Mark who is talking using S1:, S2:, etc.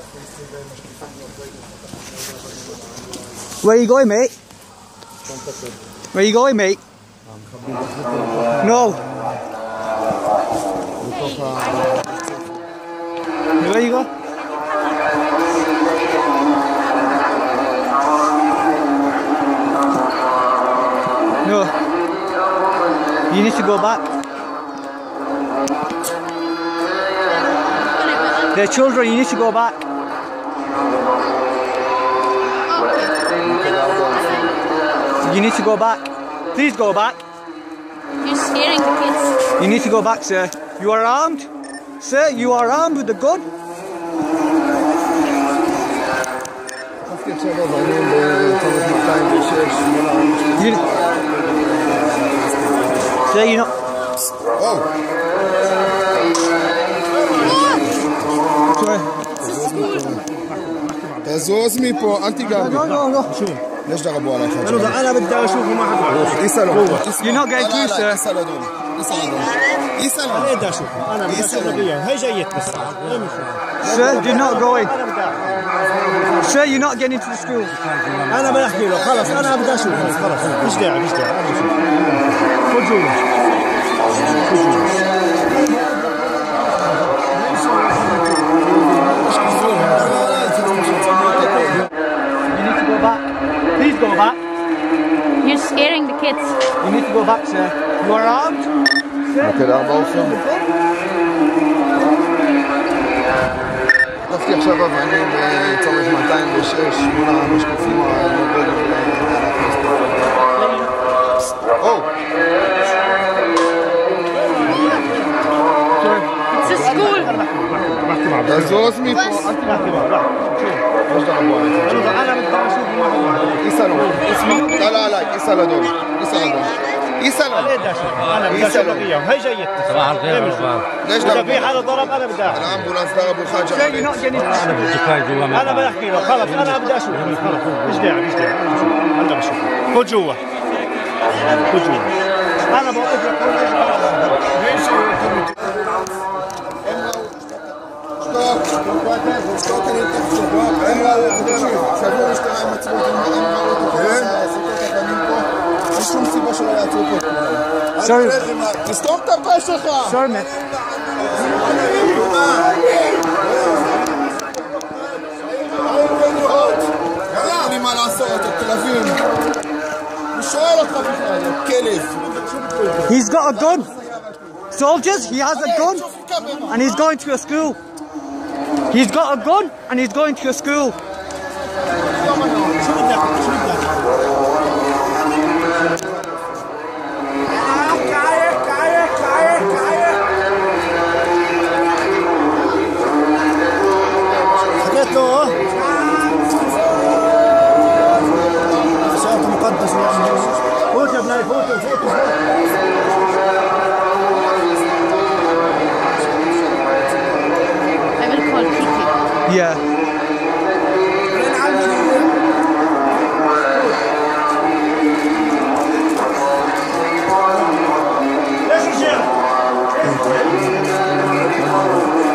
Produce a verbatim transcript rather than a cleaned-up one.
S1: Where are you going, mate? Where are you going, mate? No. Where you go? No. You need to go back. They're children, you need to go back. You need to go back. Please go back.
S2: You're scaring the kids.
S1: You need to go back, sir. You are armed? Sir, you are armed with the gun? You... Sir, you're not...
S3: Oh! تزوز ميبو أنت قاعد.
S1: No, no, no.
S3: ليش ضربوا على خالد؟
S4: أنا أنا بدي أشوفه ما حد
S3: يسألوا.
S1: You're not going through, sir.
S3: يسألوا دول. يسألوا. يسألوا.
S4: أنا بدي أشوفه. أنا بدي أشوفه بيهم. هي جايت بس.
S1: Sir, you're not going. Sir, you're not getting into the school.
S4: أنا بحكي له خلص أنا بدي أشوفه خلص مش داعي مش داعي أنا بشوفه. خذ جوا. خذ جوا.
S1: Please go back.
S2: You're scaring the kids.
S1: You need to go back, sir. You are armed? Sir,
S3: كده أربعة وخمسين. تفتح شباب يعني بتصرف مئتين وشش ولا مش كثير مع الموبايل. أوه.
S2: It's a school.
S3: تزوز ميبو أنت قاعد. ليش ضربوا على خالد؟
S4: أنا بدي أشوفه ما حد
S3: يسألوا. اسمه. لا لا لا يسألوا دول. يسألوا دول. يسألوا.
S4: أنا بدي أشوفه. أنا بدي أشوفه بيهم. هي جايت.
S5: صباح الخير رفاق.
S3: ليش
S4: إذا
S3: ضربوا؟
S4: في حدا ضرب أنا بدي أعرف.
S3: الأمبولانس ضربوا خارج
S1: sir, you're not getting into the
S5: أنا بدي كاي جوا ما
S4: أنا بحكي له خلص أنا بدي أشوفه خلص مش داعي مش داعي أنا بشوفه أنا بشوفه. خذ جوا. خذ جوا. أنا بوقف لك ليش
S1: Sorry.
S3: تستوم تبقى شيخة.
S1: Sorry, man.
S3: يعني ما العصاية التلفين مش شغالة كلف.
S1: He's got a gun. Soldiers, he has a gun. And he's going to a school. He's got a gun and he's going to a school.
S2: I will call P T.
S1: Yeah.
S4: ليش الشيخ؟